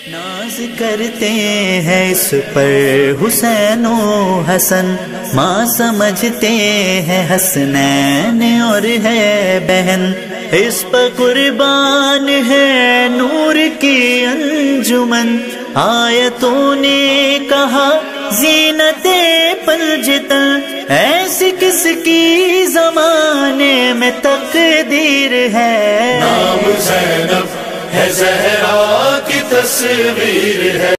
नाज करते हैं इस पर हुसैनो हसन, माँ समझते हैं हसनैन और है बहन। इस पर कुर्बान है नूर की अंजुमन, आयतों ने कहा ज़ीनते पलजतन। ऐसी किसकी ज़माने में तकदीर है, नाम ज़ैनब है ज़हरा की तस्वीर है।